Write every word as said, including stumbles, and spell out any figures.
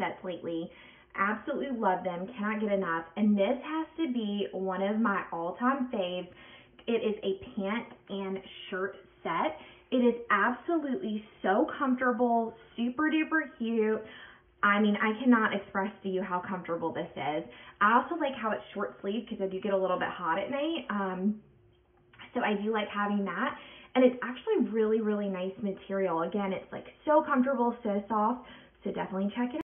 sets lately. Absolutely love them, cannot get enough. And this has to be one of my all-time faves. It is a pant and shirt set. It is absolutely so comfortable, super duper cute. I mean, I cannot express to you how comfortable this is. I also like how it's short sleeved because I do get a little bit hot at night. Um, so I do like having that. And it's actually really, really nice material. Again, it's like so comfortable, so soft. So definitely check it out.